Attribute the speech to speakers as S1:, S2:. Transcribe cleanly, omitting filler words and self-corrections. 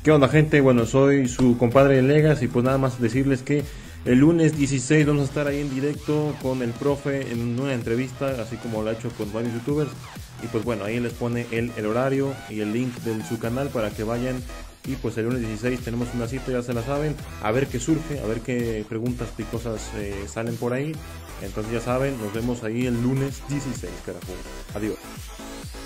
S1: ¿Qué onda, gente? Bueno, soy su compadre Legas y pues nada más decirles que el lunes 16 vamos a estar ahí en directo con el profe en una entrevista, así como lo ha hecho con varios youtubers. Y pues bueno, ahí les pone el horario y el link de su canal para que vayan. Y pues el lunes 16 tenemos una cita, ya se la saben, a ver qué surge, a ver qué preguntas y cosas salen por ahí. Entonces ya saben, nos vemos ahí el lunes 16, carajo. Adiós.